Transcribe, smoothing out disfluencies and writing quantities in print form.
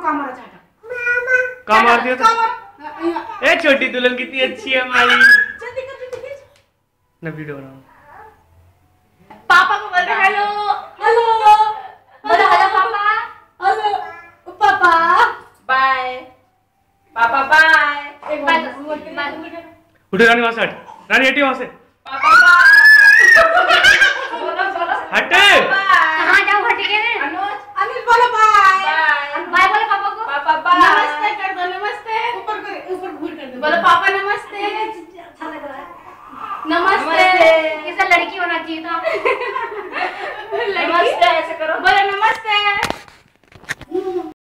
कामारा चाटा कहाँ मार दिया था? ए छोटी दुल्हन कितनी अच्छी है हमारी। जल्दी कर ना वीडियो बनाओ। पापा को बोल रहे हेलो हेलो बोलो हेलो पापा हेलो पापा बाय पापा बाय एक बाय बार उठे रानी वहां से हट। रानी हटी वहां से। पापा बाय हटे। कहाँ जाओ हट के अनुज अनिल बोलो बाय बाय बोलो पापा को पापा बाय नमस्ते कर दो नमस्ते ऊपर घूर कर दो बोलो पापा नमस्ते अच्छा लग रहा है नमस्ते इसे लड़की होना चाहिए था नमस्ते ऐसे करो बोलो नमस्ते